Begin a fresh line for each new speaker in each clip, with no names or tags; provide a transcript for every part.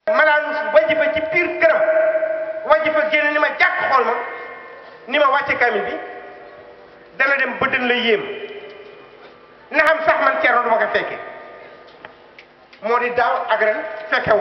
malaanu wajifa ci biir këram wajifa génn ni ma jàkk xool ma ni ma wàcce kamil bi dana dem bëddën la yéem na xam sax man Thierno du ma ko fekke moo di daaw ak ren fekkewu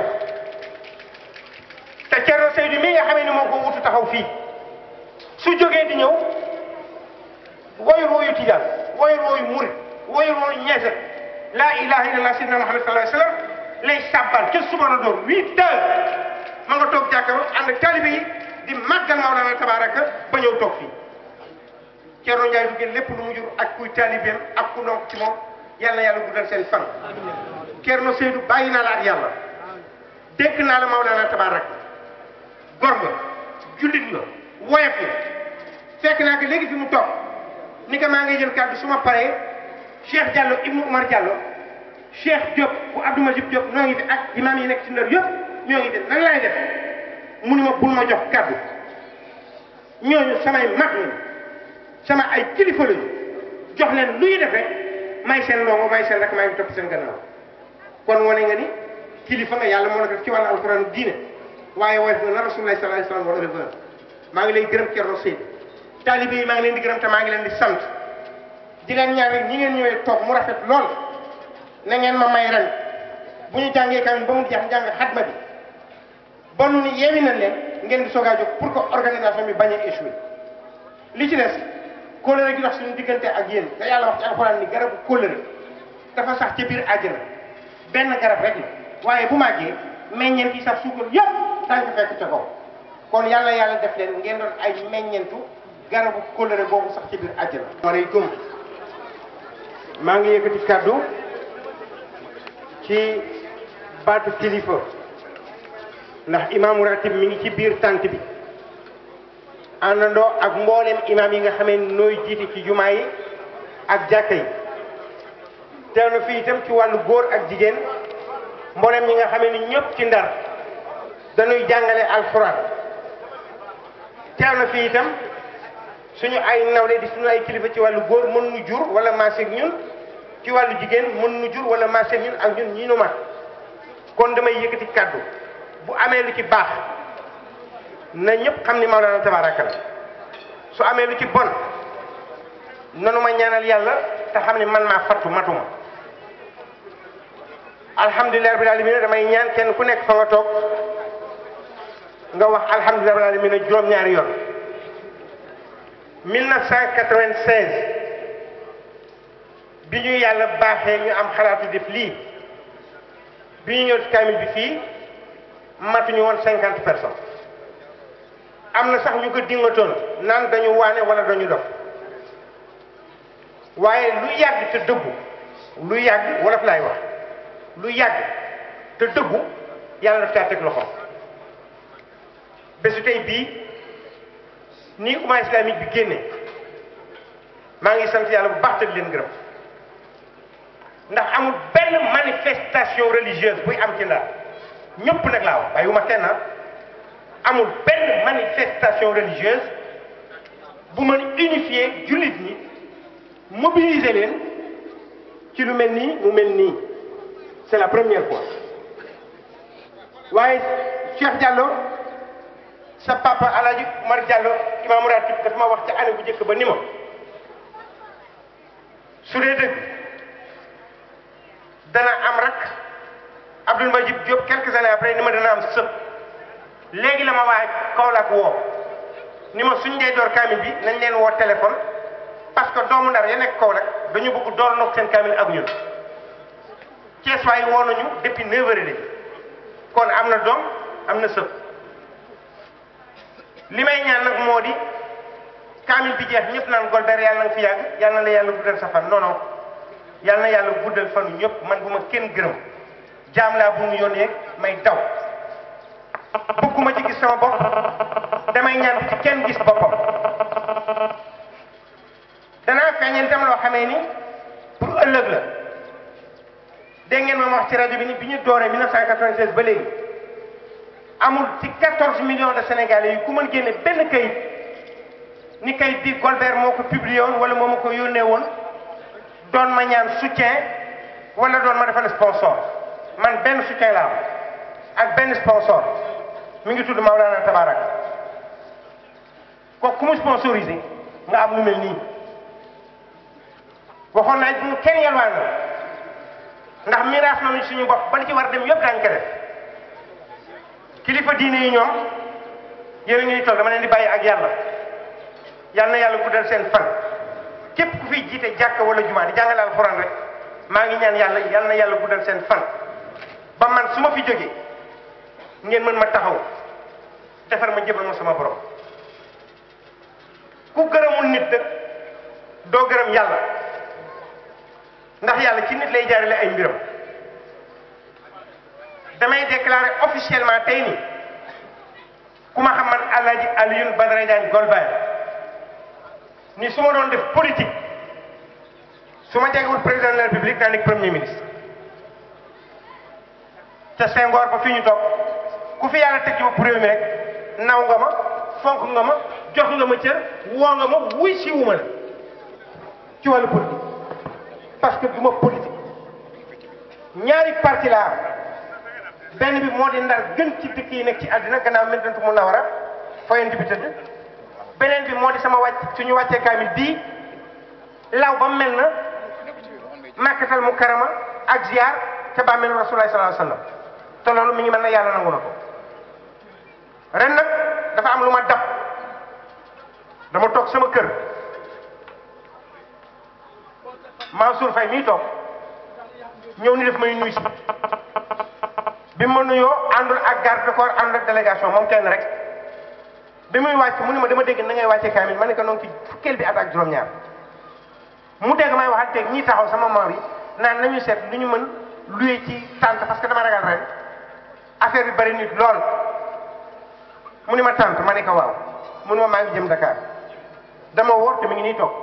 te Thierno Seydou mii nga xamee ni moo ko wutu taxaw fii su jógee di ñëw woyul woyu tijaan woyul woyu murit woyul woyu ñeese laa ilaha illallah sayyidina Muhammad sallallahu alayhi wa sallam lay sàbbal ca suba la doon 8 heures ma nga toog jàkkaarloo ànd ak taalibe yi di màggal Mawlana tabaraka ba ñëw toog fii Thierno Ndiaye duggee lépp lu mu jur ak kuy taalibeem ak ku nonk ci moom yal na yàlla guddal seen fan. Thierno Seydou bàyyi naa la ak yàlla dégg naa la Mawlana tabaraka gor nga jullit nga woyof nga fekk naa ko léegi fi mu toog ni ko maa ngi jël kàddu su ma paree Cheikh Diallo Ibnu Umar Diallo Cheikh Diop bu Abdou Majib Diop ñoo ngi fi ak imam yi nekk ci Ndar yëpp ñoo ngi fi nan laay def mu ni ma bul ma jox kàddu ñooñu samay mag lañu sama ay kilifa lañu jox leen luy def rek may seen ndongo may seen rek maa ngi topp seen gannaaw kon wane nga ni kilifa nga yàlla moo la def ci wàllu alquran diine waaye woyof nga na Rasulullah sallallahu alayhi wasallam wala rek maa ngi lay gërëm Thierno Seydou taalibe yi maa ngi leen di gërëm te maa ngi leen di sant di leen ñaan rek ñi ngeen ñëwee toog mu rafet lool na ngeen ma may ren bu ñu jàngee kamil ba mu jeex jàng xatma bi ba nu ni yeewi nañ leen ngeen di soog a jóg pour que organisation bi bañ a échoué li ci des kóllëre gi dox suñu diggante ak yéen te yàlla wax ci alxuraan ni garabu kóllëre dafa sax ci biir àjjana benn garab rek la waaye bu màggee meññeent yi sax suukar yëpp daañu ko fekk ca kaw kon yàlla def leen ngeen doon ay meññeentu garabu kóllëre boobu sax ci biir àjjana. waaleykum maa ngi yëkkati kàddu ci baatu kilifa ndax imaamu ratib mi ngi ci biir tànt bi àndandoo ak mboolem imaam yi nga xamee nooy jiite ci jumaa yi ak jàkka yi teew na fii itam ci wàllu góor ak jigéen mboolem ñi nga xamee ni ñëpp ci Ndar dañuy jàngale alxuraan teew na fii itam suñu ay nawle di suñu ay kilifa ci wàllu góor mën nu jur wala maaseeg ñun ci wàllu jigéen mën nu jur wala maaseeg ñun ak ñun ñi nu mat kon damay yëkkati kàddu bu amee lu ci baax na ñëpp xam ni Mawlana tabaraka la su amee lu ci bon nanu ma ñaanal yàlla te xam ni man maa fattu matuma alhamdulilah rabbil alamin damay ñaan kenn ku nekk fa nga toog nga wax alhamdulilah rabbil alamin juróom-ñaari yoon 1996 bi ñu yàlla baaxee ñu am xalaatu def lii bi ñu ñëw ci kaamil bi fii matuñu woon 50 personnes am na sax ñu ko dingatoon naan dañu waane wala dañu dof waaye lu yàgg te dëggu lu yàgg wolof laay wax lu yàgg te dëggu yàlla daf caa teg loxo bésu tey bii nii umma islamique bi génne maa ngi sant yàlla bu baax te leen gërëm ndax amul benn manifestation religieuse buy am ci Ndar ñëpp nag laa wax bàyyiwuma kenn amul benn manifestation religieuse bu mën unifier jullit ñi mobiliser leen ci lu mel nii mu mel nii c'est la première fois waaye Cheikh Diallo sa papa Alaaji Umar Diallo imaamu ratib daf ma wax ci année bu njëkk ba ni ma su dee dëgg dana am rak Abdoul Majib Diop quelques années après ni ma dana am sëb léegi la ma waaj Kaolack woo ni ma suñ dee door kaamil bi nañ leen woo téléphone parce que doomu Ndar ya nekk Kaolack dañu bëgg door noog seen kaamil ak ñun Cees waay woo nañu depuis 9 heures léegi kon am na doom am na sëb li may ñaan nag moo di kaamil bi jeex ñëpp naan Golbert yàlla na nga fi yàgg yàlla na la yàlla guddal sa fan non non yàlla na yàlla guddal fanu ñëpp man bu ma kenn gërëm jaam laa bu mu yónnee may daw bëgguma ci gis sama bopp damay ñaan ci kenn gis boppam danaa feeñeen tam loo xamee ni pour ëllëg la dégg ngeen ma wax ci rajo bi ni bi ñu dooree 1996 ba léegi amul ci 14 millions de Sénégalais yi ku mën génne benn kayit ni kayit bi Golbert moo ko publié woon wala moo ma ko yónnee woon doon ma ñaan soutien wala doon ma defal sponsor man benn soutien laa am ak benn sponsor mi ngi tudd Maulana Tabarak kooku ku mu sponsorisé nga am lu mel nii waxoon naa bu kenn yalwaan na ndax miraas nañu suñu bopp ba li ci war dem yëpp daañu ko def kilifa diine yi ñoom yéen a ngi toog dama leen di bàyyi ak yàlla yal na yàlla guddal seen fan képp ku fiy jiite jàkka wala jumaa di jàngale alxuraan rek maa ngi ñaan yàlla yal na yàlla guddal seen fan ba man su ma fi jógee ngeen mën ma taxaw defar ma jëbal ma sama borom ku gërëmul nit nag doo gërëm yàlla ndax yàlla ci nit lay jaarale ay mbiram damay déclarer officiellement tey ni ku ma xam man Alaaji Alioune Badara Diagne Golbert ni su ma doon def politique su ma jegewul président de la république naa nekk premier ministre te Senghor ba fi ñu toog ku fi yàlla teg ci bopp réew mi rek naw nga ma fonk nga ma jox nga ma cër woo nga ma wuy si wu ma la ci wàllu politique parce que du ma politique ñaari parti laa am benn bi moo di Ndar gën ci dëkk yi nekk ci àddina gannaaw Madinatu Munawwara fayant bi tëdd beneen bi moo di sama wàcc suñu wàccee kaamil bii law ba mel na Makkatal Mukarrama ak ziar te bàmmeelu Rasulullah sallallahu alayhi wa sallam te loolu mi ngi mel na yàlla nangu na ko ren nag dafa am lu ma dab dama toog sama kër Mansour Faye mii toog ñëw ni def may nuyu si bi ma nuyoo àndul ak garde corps àndul ak délégation moom kenn rek bi muy wàcc mu ni ma dama dégg na ngay wàcce kaamil ma ne ko noonu ci fukkeel bi at ak juróom-ñaar mu dégg may waxanteeg ñii taxaw sama moor yi naan nañu seet lu ñu mën luye ci tànt parce que dama ragal ren affaire bi bari nit lool mu ni ma tànt ma ne ko waaw mu ni ma maa ngi jëm Dakar dama wóor te mi ngi nii toog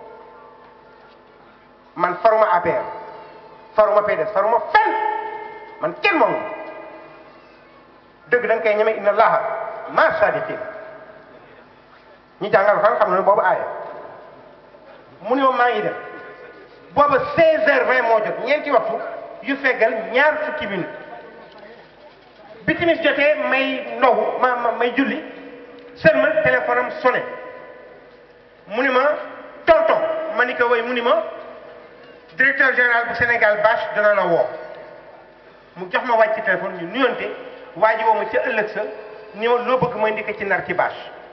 man faruma APR faruma PDS faruma fenn man kenn moomu dëgg da nga koy ñeme inna allaha ma sadiqin ñi jàngal xam na ne boobu aaya mu ne ma maa ngi dem booba 16h20 moo jot ñeenti waxtu yu feggal ñaar fukki minute bi timis jotee may ndogu may julli seulement téléphone am sonné mu ni ma tonton ma ni ko way mu ni ma directeur général bu Sénégal bâche dana la woo mu jox ma wàcc ci téléphone ñu nuyonte waa ji woo ma ca ëllëg sa ni ma loo bëgg may ndikk ci Ndar ci bâche